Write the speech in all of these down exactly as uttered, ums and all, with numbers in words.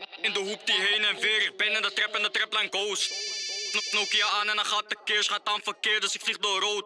In de hoek die heen en weer, ik ben in de trap en de trapline goes. Nokia aan en dan gaat de keers, gaat aan verkeer, dus ik vlieg door rood.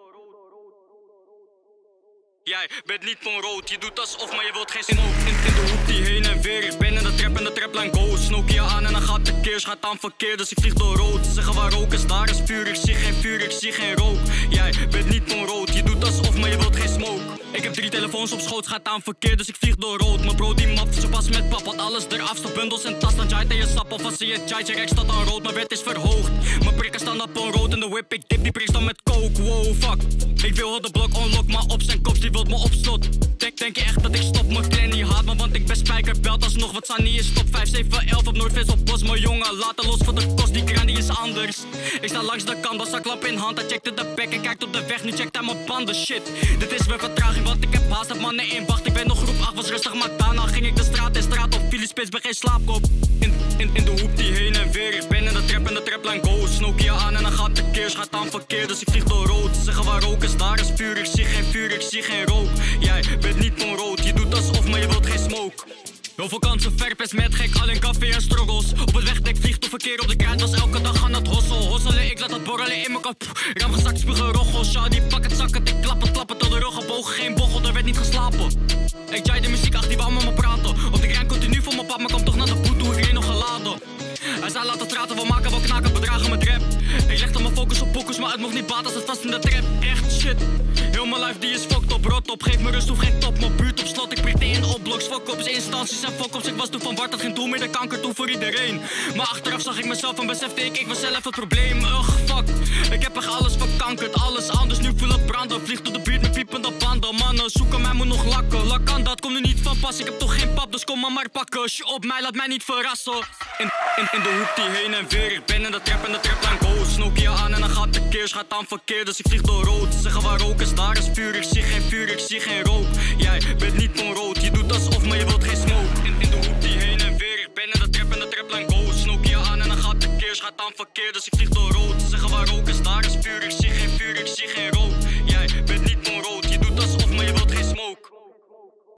Jij bent niet van rood, je doet alsof, maar je wilt geen smoke. In, in de hoek die heen en weer, ik ben in de trap en de trapline goes. Nokia aan en dan gaat de keers, gaat aan verkeer, dus ik vlieg door rood. Zeggen waar rook is, daar is vuur, ik zie geen vuur, ik zie geen rook. Jij bent niet van rood, je doet alsof, maar je wilt geen smoke. Ik heb drie telefoons op schoot, gaat aan verkeer, dus ik vlieg door rood. Mijn bro die map, ze pas met pap, had alles eraf, stop bundels en tas. Dan jait en je sap, of als zie je jait, je rek staat aan rood, mijn wet is verhoogd. Mijn prikken staan op een rood en de whip, ik dip die prik dan met coke, wow fuck. Ik wil de blok unlock, maar op zijn kop, die wilt me op slot. Denk, denk je echt dat ik stop, mijn clan die haat me, want ik ben spijker, belt alsnog. Wat Sani is top vijf zeven elf op Noordvis op bos, mijn jongen, laten los voor de kost, die kraan die is anders. Ik sta langs de kant, was zaklamp in hand, hij checkte de bek en kijkt op de weg, nu checkt hij mijn banden, shit. Dit is weer vertraging, want ik heb haast, heb mannen in wacht. Ik ben nog groep acht, was rustig, maar daarna ging ik de straat en straat op. Philly Spits, ben geen slaapkop. In, in, in de hoek die heen en weer, ik ben in de trap en de trapline goes. Nokia aan en dan gaat de keers, gaat aan verkeer, dus ik vlieg door rood. Zeggen waar rook is, daar is vuur, ik zie geen vuur, ik zie geen rook. Jij bent niet van rood, je doet alsof, maar je wilt geen smoke. Heel veel kansen, verpest met gek, alleen café en struggles. Op het wegdek vliegt of verkeer op de kruid, was elke dag aan het hossel. Hosselen, ik laat het borrelen in mijn kop. Ram gezakt, spugen, roggel, Shadi, pak het, zak het, ik klap het, klap het tot de rug gebogen, geen bochel, er werd niet geslapen. Ik jai de muziek achter die wou met me praten. Op de grind continu voor mijn pap, maar kom toch naar de boet, hoe iedereen nog geladen. Hij zei laten straten, we maken wel knaken, bedragen met rap. Ik legde mijn focus op pokus, maar het mocht niet baat als het vast in de trap. Echt shit, heel mijn life die is fucked op, rot op. Geef me rust, hoef geen top, mijn buurt op slot. Ik prikte in opbloks, fuck-ups, instanties en fuck-ups. Ik was toen van Bart, dat geen doel meer, de kanker toen voor iedereen. Maar achteraf zag ik mezelf en besefte ik, ik was zelf het probleem. Ugh, fuck, ik heb echt alles verkankerd, alles anders, nu voel het branden. Vlieg door de buurt met piepende banden, mannen zoeken mij, moet nog lakken. Lak aan dat, komt nu niet van pas, ik heb toch geen pap, dus kom maar maar pakken. Shh op mij, laat mij niet verrassen. In, in, in de hoek die heen en weer, ik ben in de trap en de trapline goes. Nokia aan en dan gaat de keers, gaat aan verkeer, dus ik vlieg door rood. Zeggen waar rook is, daar is vuur, ik zie geen vuur, ik zie geen rook. Jij bent niet van rood, je doet alsof, maar je wilt geen smoke. In, in de hoek die heen en weer, ik ben in de trap en de trapline goes. Nokia aan en dan gaat de keers, gaat aan verkeer, dus ik vlieg door rood. Zeggen waar rook is, daar is vuur, ik zie geen vuur, ik zie geen rook.